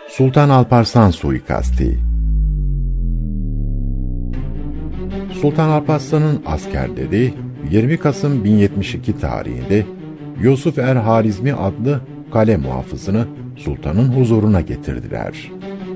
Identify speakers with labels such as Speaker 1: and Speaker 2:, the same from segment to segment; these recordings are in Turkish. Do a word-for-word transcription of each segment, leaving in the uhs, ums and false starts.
Speaker 1: Sultan Alparslan suikasti. Sultan Alparslan'ın askerleri yirmi Kasım bin yetmiş iki tarihinde Yusuf er-Harizmi adlı kale muhafızını sultanın huzuruna getirdiler.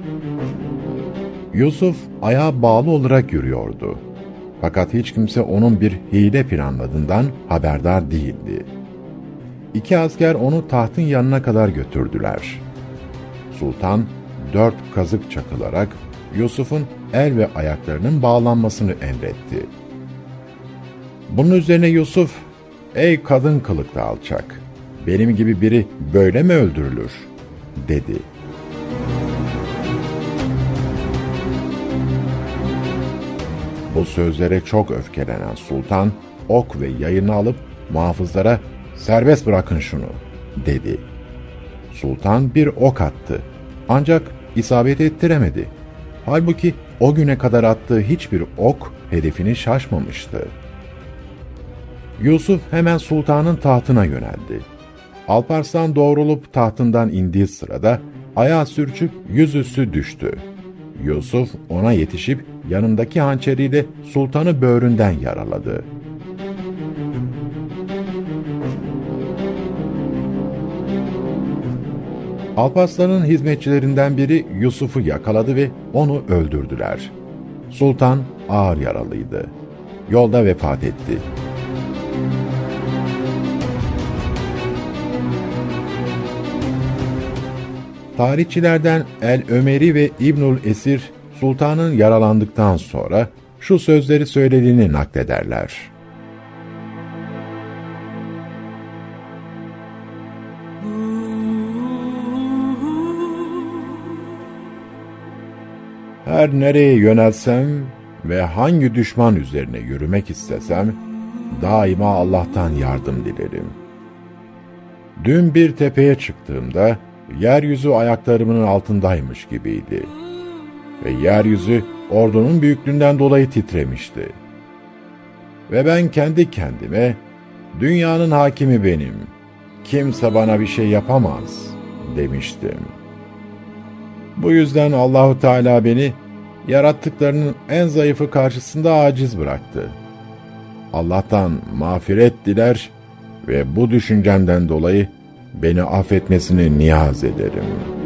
Speaker 1: Yusuf ayağa bağlı olarak yürüyordu. Fakat hiç kimse onun bir hile planladığından haberdar değildi. İki asker onu tahtın yanına kadar götürdüler. Sultan dört kazık çakılarak Yusuf'un el ve ayaklarının bağlanmasını emretti. Bunun üzerine Yusuf, "Ey kadın kılıklı alçak, benim gibi biri böyle mi öldürülür?" dedi. Bu sözlere çok öfkelenen sultan, ok ve yayını alıp muhafızlara "Serbest bırakın şunu," dedi. Sultan bir ok attı. Ancak isabet ettiremedi. Halbuki o güne kadar attığı hiçbir ok hedefini şaşmamıştı. Yusuf hemen sultanın tahtına yöneldi. Alparslan doğrulup tahtından indiği sırada ayağı sürçüp yüzüstü düştü. Yusuf ona yetişip yanındaki hançeriyle sultanı böğründen yaraladı. Alparslan'ın hizmetçilerinden biri Yusuf'u yakaladı ve onu öldürdüler. Sultan ağır yaralıydı. Yolda vefat etti. Tarihçilerden El-Ömeri ve İbnül Esir, sultanın yaralandıktan sonra şu sözleri söylediğini naklederler. Her nereye yönelsem ve hangi düşman üzerine yürümek istesem, daima Allah'tan yardım dilerim. Dün bir tepeye çıktığımda, yeryüzü ayaklarımın altındaymış gibiydi. Ve yeryüzü ordunun büyüklüğünden dolayı titremişti. Ve ben kendi kendime, dünyanın hakimi benim, kimse bana bir şey yapamaz demiştim. Bu yüzden Allahu Teala beni yarattıklarının en zayıfı karşısında aciz bıraktı. Allah'tan mağfiret diler ve bu düşüncemden dolayı beni affetmesini niyaz ederim.